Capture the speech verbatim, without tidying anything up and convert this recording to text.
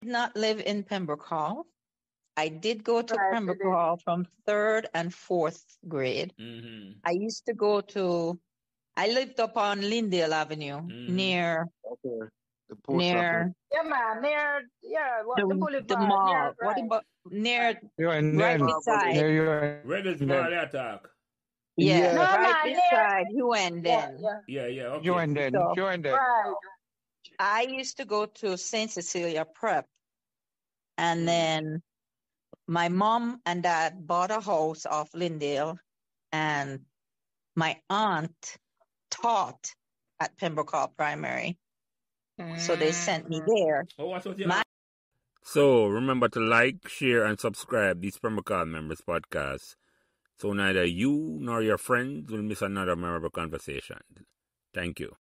not live in Pembroke Hall. I did go to Right, Pembroke it is. Hall from third and fourth grade. Mm-hmm. I used to go to, I lived up on Lindale Avenue Mhm. near, Okay. The post near office. Yeah, man, near, yeah, what, the the, boulevard, the near, mall. What right. about, near, You and right then, beside, near you and Redden's then, Mall attack. yeah, No, Yes. right man, near, beside you and yeah, then. yeah, Yeah, yeah, you okay. and then, So you and then. right. I used to go to Saint Cecilia Prep, and Mm. then my mom and dad bought a house off Lindale, and my aunt taught at Pembroke Hall Primary, so they sent me there. Oh, what's with you? My So remember to like, share, and subscribe these Pembroke Hall Members podcasts, so neither you nor your friends will miss another memorable conversation. Thank you.